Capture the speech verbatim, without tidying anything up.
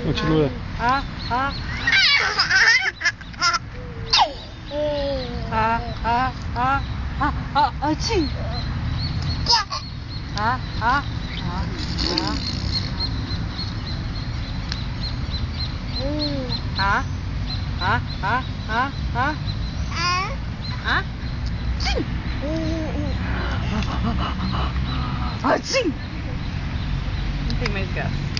Continua. Ah, ah. Ah, ah, ah, ah, ah, ah, sim. Ah, ah, ah, ah. Ah, ah, ah, ah, ah. Ah, sim. Ah, sim. Não tem mais gato.